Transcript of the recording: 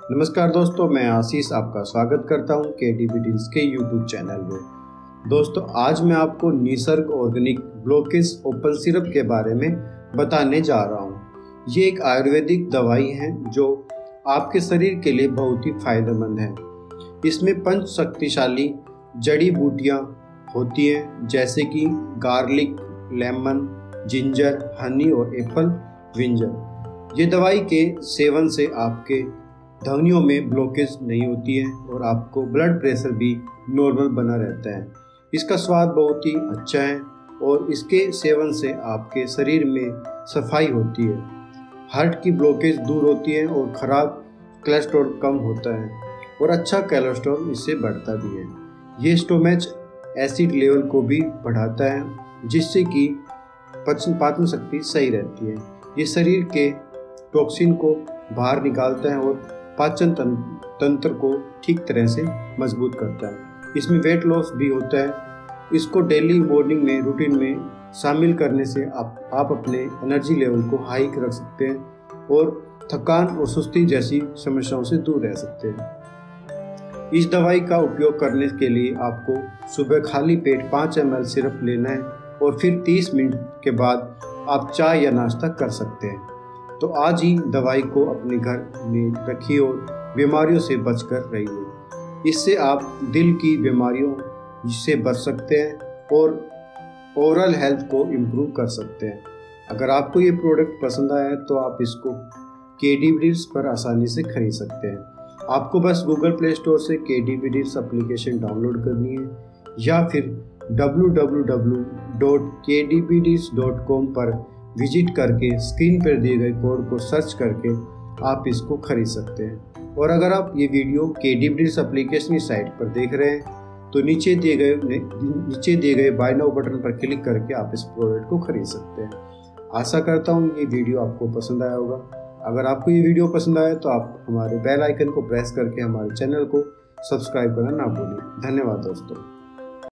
नमस्कार दोस्तों, मैं आशीष आपका स्वागत करता हूं केडीबी डील्स के यूट्यूब चैनल में। दोस्तों, आज मैं आपको Nisarg organic blockage open syrup के बारे में बताने जा रहा हूं। ये एक आयुर्वेदिक दवाई है जो आपके शरीर के लिए बहुत ही फायदेमंद है। इसमें 5 शक्तिशाली जड़ी बूटियाँ होती हैं, जैसे कि गार्लिक, लेमन, जिंजर, हनी और एप्पल विंजर। ये दवाई के सेवन से आपके धमनियों में ब्लॉकेज नहीं होती है और आपको ब्लड प्रेशर भी नॉर्मल बना रहता है। इसका स्वाद बहुत ही अच्छा है और इसके सेवन से आपके शरीर में सफाई होती है, हार्ट की ब्लॉकेज दूर होती है और ख़राब कोलेस्ट्रॉल कम होता है और अच्छा कोलेस्ट्रॉल इससे बढ़ता भी है। ये स्टोमच एसिड लेवल को भी बढ़ाता है, जिससे कि पाचन शक्ति सही रहती है। ये शरीर के टॉक्सिन को बाहर निकालता है और पाचन तंत्र को ठीक तरह से मजबूत करता है। इसमें वेट लॉस भी होता है। इसको डेली मॉर्निंग में रूटीन में शामिल करने से आप अपने एनर्जी लेवल को हाई रख सकते हैं और थकान और सुस्ती जैसी समस्याओं से दूर रह सकते हैं। इस दवाई का उपयोग करने के लिए आपको सुबह खाली पेट 5 ml सिरप लेना है और फिर 30 मिनट के बाद आप चाय या नाश्ता कर सकते हैं। तो आज ही दवाई को अपने घर में रखिए और बीमारियों से बचकर रहिए। इससे आप दिल की बीमारियों से बच सकते हैं और ओवरऑल हेल्थ को इम्प्रूव कर सकते हैं। अगर आपको ये प्रोडक्ट पसंद आया तो आप इसको केडीबी डील्स पर आसानी से खरीद सकते हैं। आपको बस गूगल प्ले स्टोर से केडीबी डील्स एप्लीकेशन डाउनलोड करनी है या फिर www.kdbdeals.com पर विजिट करके स्क्रीन पर दिए गए कोड को सर्च करके आप इसको खरीद सकते हैं। और अगर आप ये वीडियो केडीबी डील्स एप्लीकेशन की साइट पर देख रहे हैं तो नीचे दिए गए बाय नाउ बटन पर क्लिक करके आप इस प्रोडक्ट को खरीद सकते हैं। आशा करता हूँ ये वीडियो आपको पसंद आया होगा। अगर आपको ये वीडियो पसंद आया तो आप हमारे बेल आइकन को प्रेस करके हमारे चैनल को सब्सक्राइब करना ना भूलें। धन्यवाद दोस्तों।